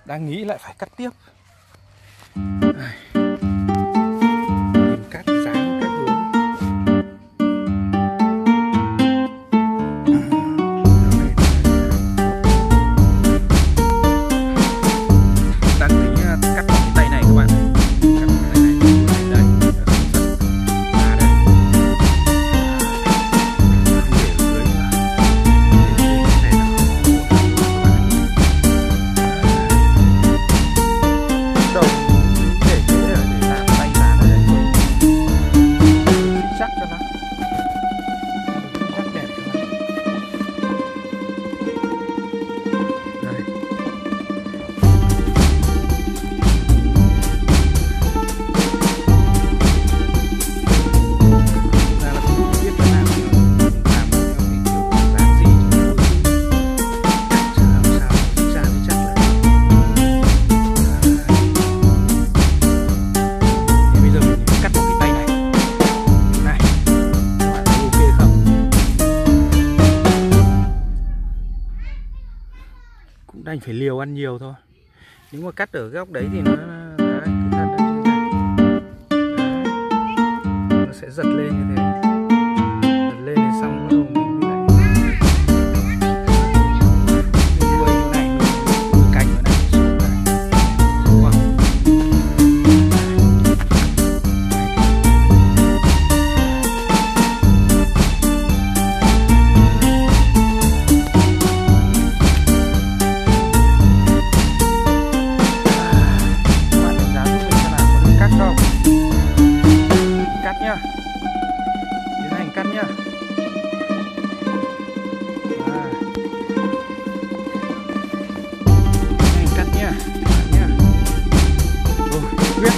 Đang nghĩ lại phải cắt tiếp. Cắt dáng các hướng. Đang tính cắt bằng cái tay này các bạn. Cắt bằng cái tay này. Đây. À đây. Không để ở dưới nữa. Để cái này là đầu để thế để làm tay dán ở đây thôi. Chắc cho nó chắc đẹp cho nó. Đây. Ra là không biết là làm theo cái kiểu dáng gì cho nó vui. Cắt làm sao ra thì chắc là. Thế bây giờ mình cắt một cái tay này. Này. Các bạn thấy ok không? Cũng đành phải liều ăn nhiều thôi. Nếu mà cắt ở góc đấy thì nó đấy, cái thân nó như thế này. Đấy. Nó sẽ giật lên như thế. Giật lên thì xong bắt đầu mình mới lại nuôi chỗ này, nuôi cành chỗ này xuống này. Đúng không? Các bạn đánh giá giúp mình xem nào, có nên cắt không? Cắt nhá. Tiến hành cắt nhá. Tiến hành cắt nhá. Các bạn nhá. Rồi, quyết.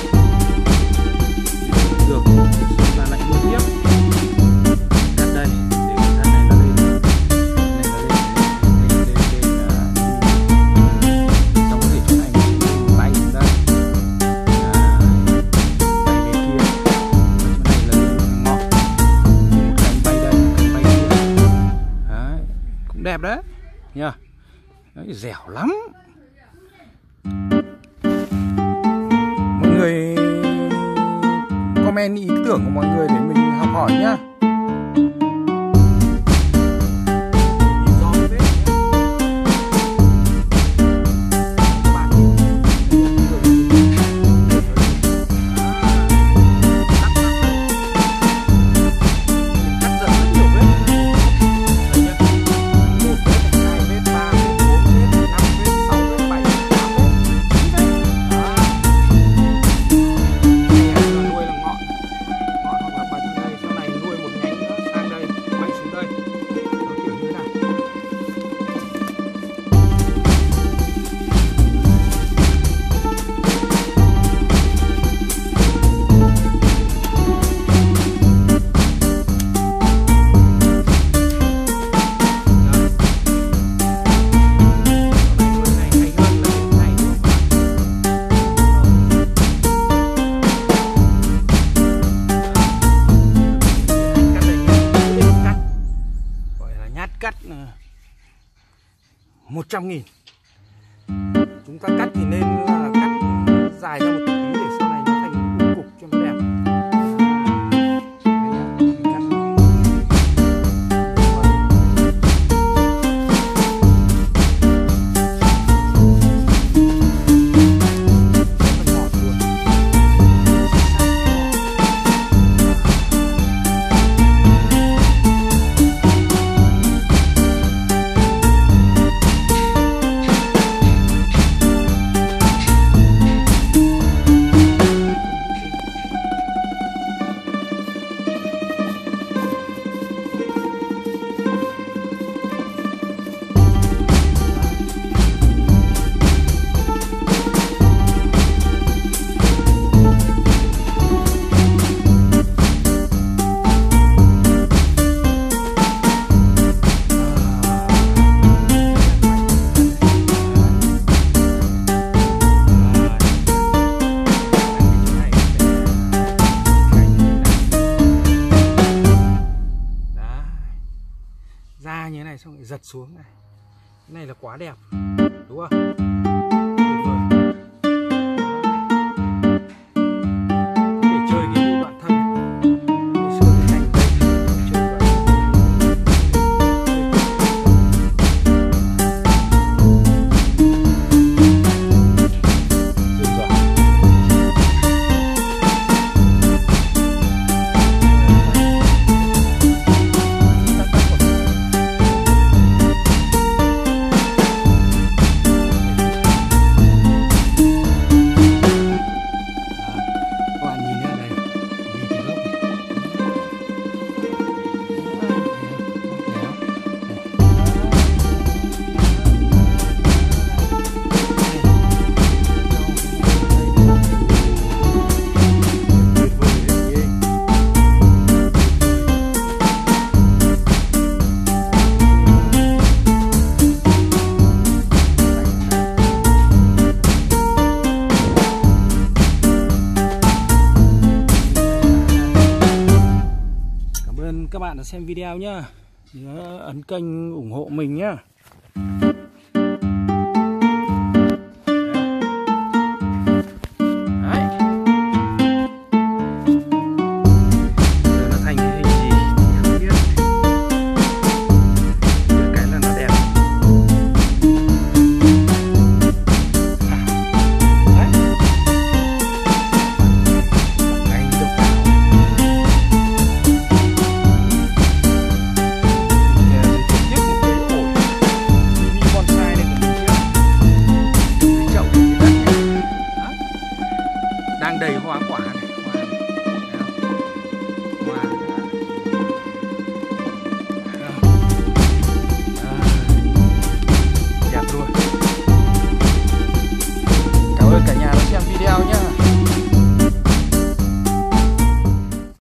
Được. Ta lại nuôi tiếp. Cắt đây. Để cái thân này nó lên. Này nó lên. Xong có thể chỗ này mình đưa một tay xuống đây. Tay bên kia. Và chỗ này là lên ngọn. Một cánh bay đây, một cánh bay kia. Đấy. Cũng đẹp đấy. Nhá. Đấy, dẻo lắm. Mọi người comment ý tưởng của mọi người để mình học hỏi nhá. Nhìn rõ phết nhá. Các bạn nhìn. Cắt dần rất nhiều vết. Đây nhá. 1 vết, 2 vết, 3 vết, 4 vết, 5 vết, 6 vết, 7 vết, 8 vết, 9 vết. Đó. Này là nuôi là ngọn. Ngọn hoặc là bật đây, sau này nuôi một nhánh nữa sang đây, bay xuống đây. Nó kiểu như thế này. Cắt 100.000. Chúng ta cắt thì nên là cắt dài ra một tí để sau này nó thành một cục cho nó đẹp. Đây nhá, mình cắt. Rất là ngọt luôn. như thế này xong lại giật xuống này. Cái này là quá đẹp, đúng không? Tuyệt vời. bạn đã xem video nhá. Nhớ ấn kênh ủng hộ mình nhá. Đang đầy hoa quả này, hoa